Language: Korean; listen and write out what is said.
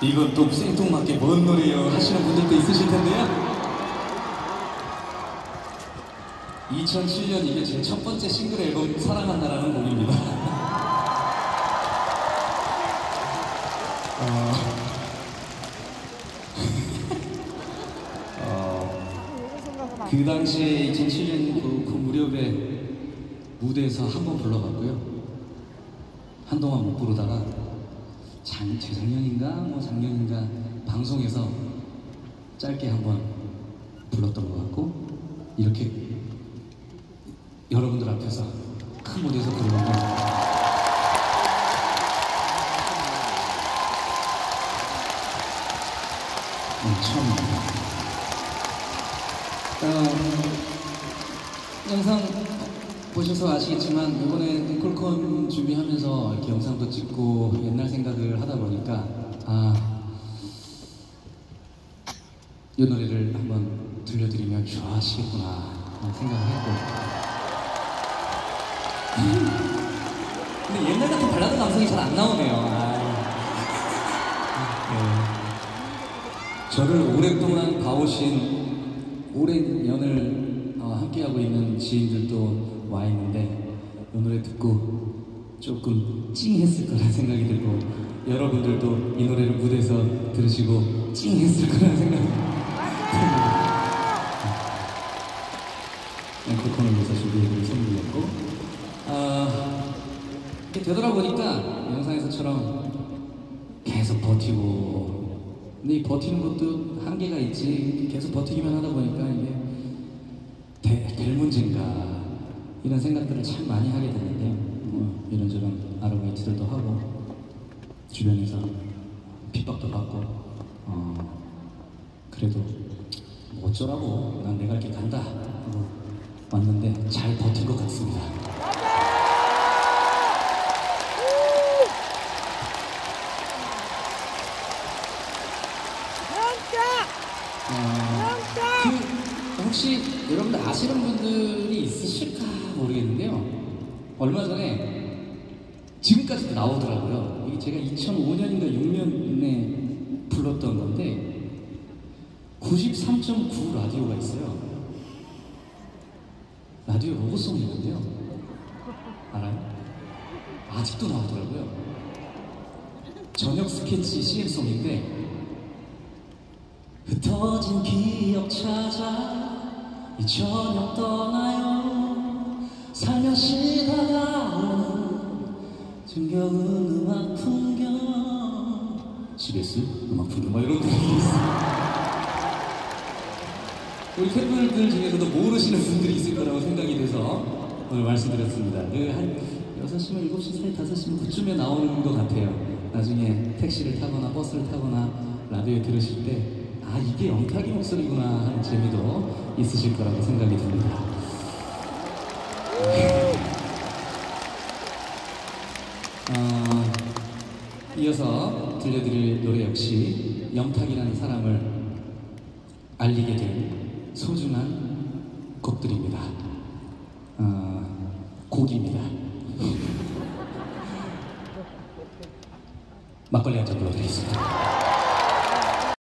이건 또 생뚱맞게 뭔 노래요 하시는 분들도 있으실 텐데요. 2007년 이게 제 첫 번째 싱글 앨범 사랑한다라는 곡입니다. 그 당시에 2007년 그 무렵에 무대에서 한 번 불러봤고요. 한동안 못 부르다가 재작년인가 뭐 작년인가 방송에서 짧게 한번 불렀던 것 같고, 이렇게 여러분들 앞에서 큰 무대에서 부르는 건 처음입니다. 영상 보셔서 아시겠지만 이번에 앵콜콘 준비하면서 이렇게 영상도 찍고 옛날 생각을 하다 보니까 이 노래를 한번 들려드리면 좋아하시겠구나 생각을 했고, 근데 옛날 같은 발라드 감성이 잘 안 나오네요. 저를 오랫동안 봐오신 오랜 연을 함께하고 있는 지인들도 와 있는데 이 노래 듣고 조금 찡했을 거라는 생각이 들고, 여러분들도 이 노래를 무대에서 들으시고 찡했을 거라는 생각이 듭니다. 앵콜콘을 위해서 준비해드린 선물이었고, 이렇게 되돌아보니까 영상에서처럼 계속 버티고, 근데 이 버티는 것도 한계가 있지. 계속 버티기만 하다 보니까 이게 될 문제인가 이런 생각들을 참 많이 하게 되는데, 뭐 이런저런 아르바이트들도 하고 주변에서 핍박도 받고, 그래도 뭐 어쩌라고, 난 내가 이렇게 간다 하고 왔는데 잘 버틴 것 같습니다. 혹시 여러분들 아시는 분들이 있으실까 모르겠는데요, 얼마 전에 지금까지도 나오더라고요. 이게 제가 2005년인가 6년에 불렀던 건데 93.9 라디오가 있어요. 라디오 로고송이 있는데요, 알아요? 아직도 나오더라고요. 저녁 스케치 CM송인데, 흩어진 기억 찾아 이 저녁 떠나요. 살며시 다가오는 정겨운 음악 풍경, CBS 음악 풍경 뭐 이런 분들이 있어요. 우리 팬분들 중에서도 모르시는 분들이 있을 거라고 생각이 돼서 오늘 말씀드렸습니다. 한 6시면 7시 사이 5시면 그쯤에 나오는 것 같아요. 나중에 택시를 타거나 버스를 타거나 라디오에 들으실 때 이게 영탁이 목소리구나 하는 재미도 있으실 거라고 생각이 듭니다. 이어서 들려드릴 노래 역시 영탁이라는 사람을 알리게 된 소중한 곡들입니다. 곡입니다. 막걸리 한 잔 불러드리겠습니다.